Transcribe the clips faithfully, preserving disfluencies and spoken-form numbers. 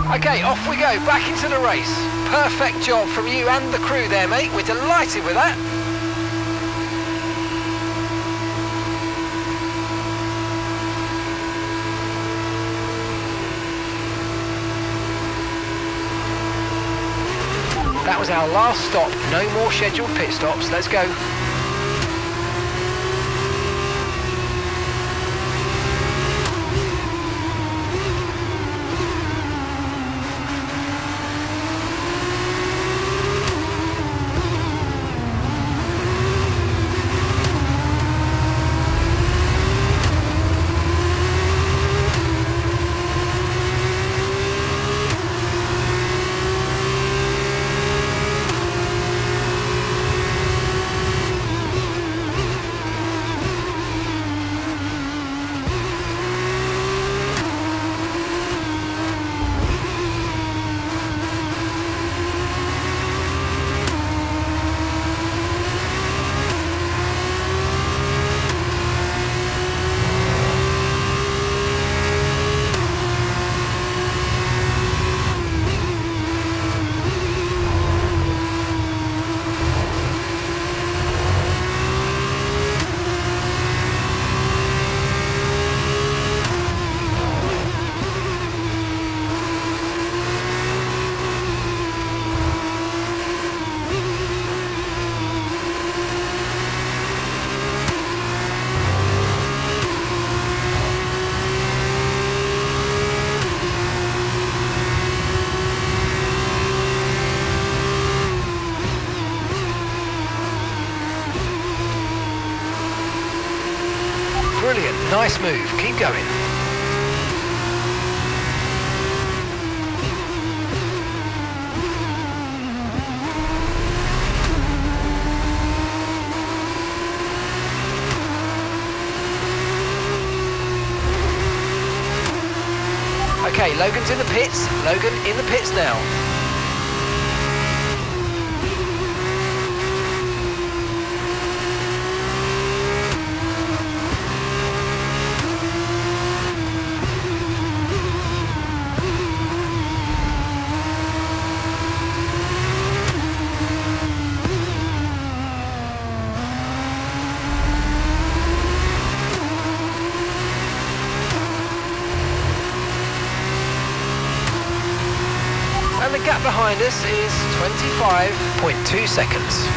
Okay, off we go, back into the race. Perfect job from you and the crew there, mate. We're delighted with that. That was our last stop. No more scheduled pit stops. Let's go. Brilliant, nice move, keep going. Okay, Logan's in the pits. Logan in the pits now. And the gap behind us is twenty-five point two seconds.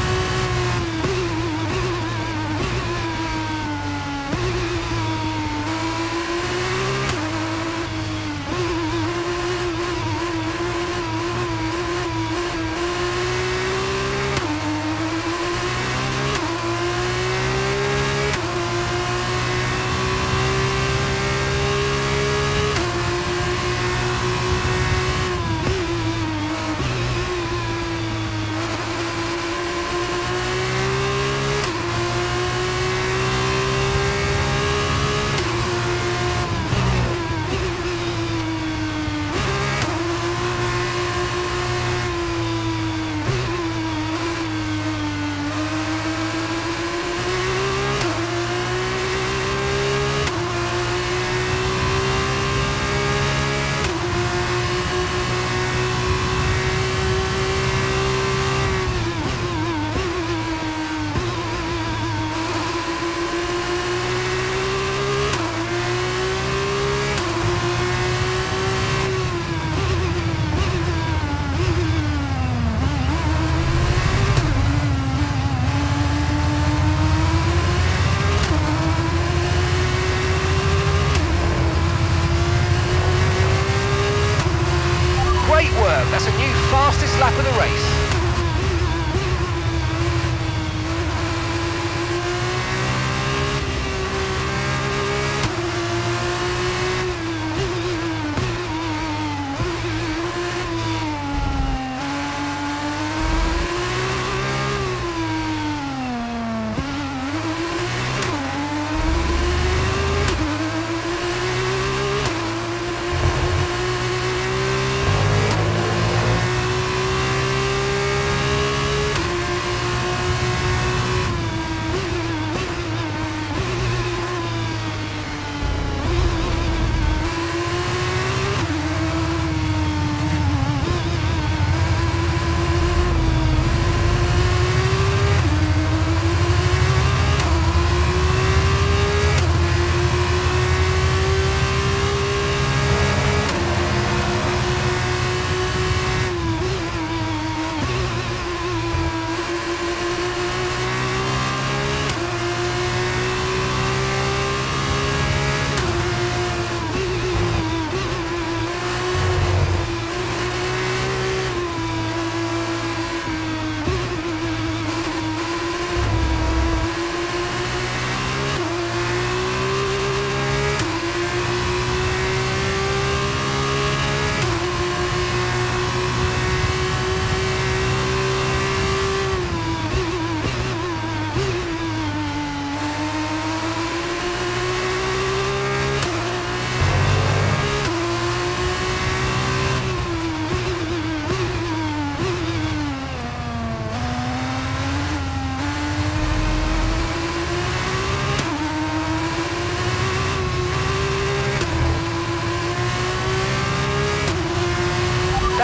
Great work, that's a new fastest lap of the race.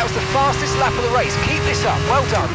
That was the fastest lap of the race. Keep this up. Well done.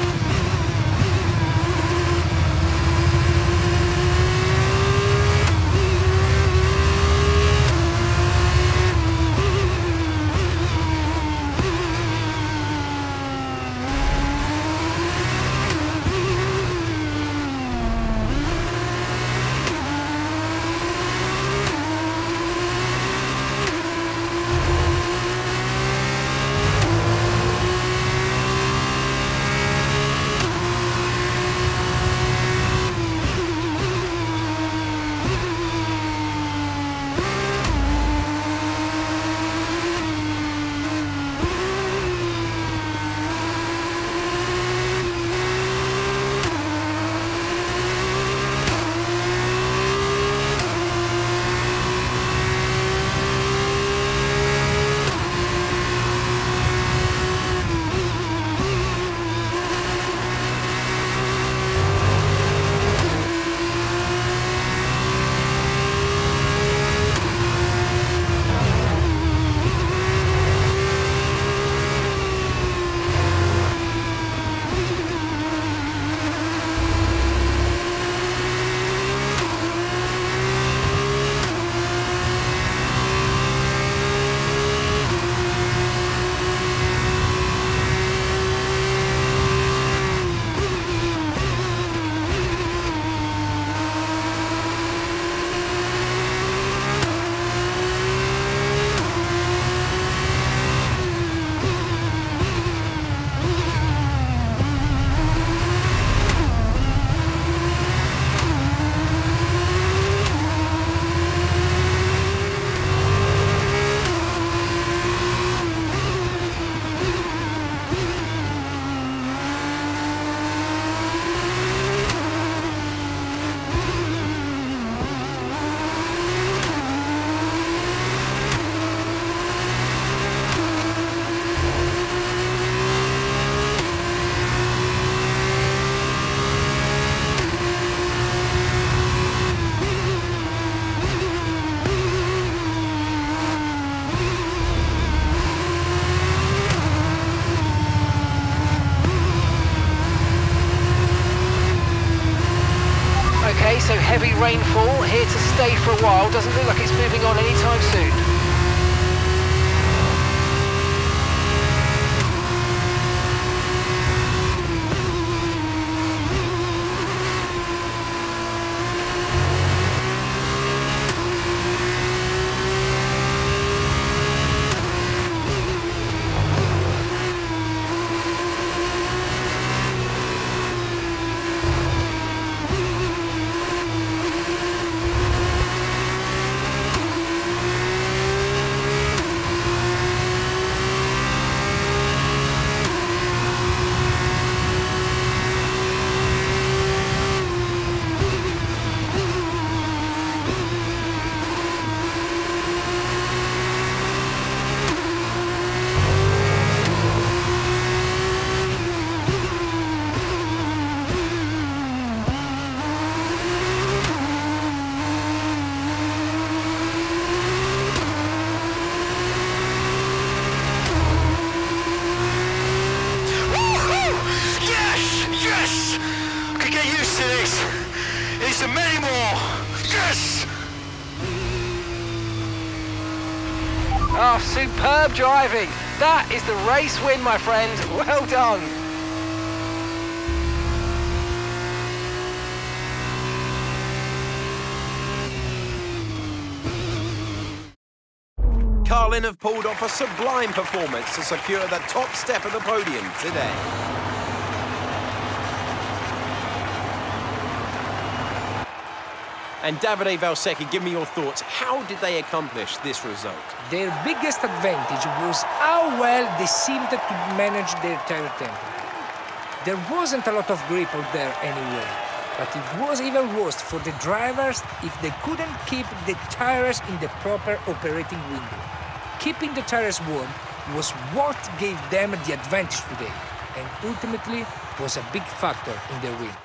So heavy rainfall here to stay for a while. Doesn't look like it's moving on anytime soon. Many more! Yes! Oh, superb driving! That is the race win, my friend. Well done! Carlin have pulled off a sublime performance to secure the top step of the podium today. And Davide Valsecchi, give me your thoughts. How did they accomplish this result? Their biggest advantage was how well they seemed to manage their tire temperature. There wasn't a lot of grip out there anyway, but it was even worse for the drivers if they couldn't keep the tires in the proper operating window. Keeping the tires warm was what gave them the advantage today, and ultimately was a big factor in their win.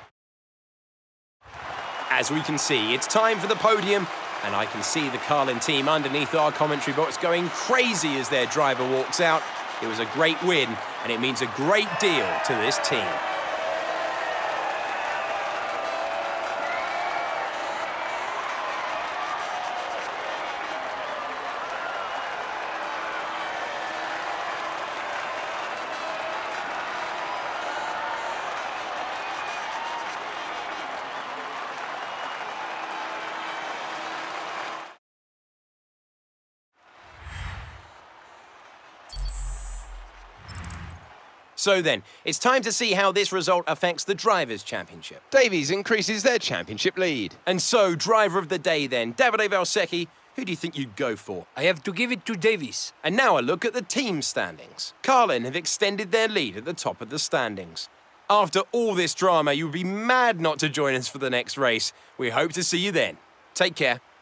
As we can see, it's time for the podium, and I can see the Carlin team underneath our commentary box going crazy as their driver walks out. It was a great win, and it means a great deal to this team. So then, it's time to see how this result affects the Drivers' Championship. Davies increases their championship lead. And so, driver of the day then, Davide Valsecchi, who do you think you'd go for? I have to give it to Davies. And now a look at the team standings. Carlin have extended their lead at the top of the standings. After all this drama, you would be mad not to join us for the next race. We hope to see you then. Take care.